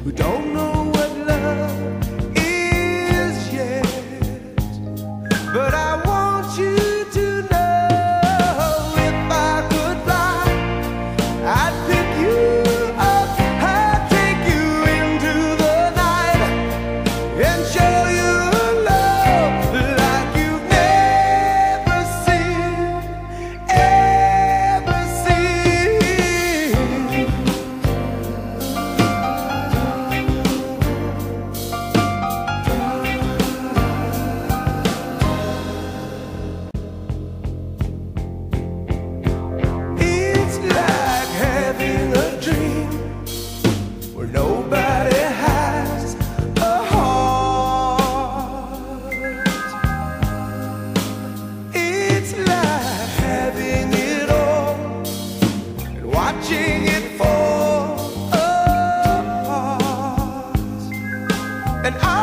who don't know what love is yet. But I want you to know, if I could fly, I'd pick you up, I'd take you into the night and show you love like you've never seen, ever seen. It's like having a dream where nobody has a heart. It's like having it all and watching it fall apart. And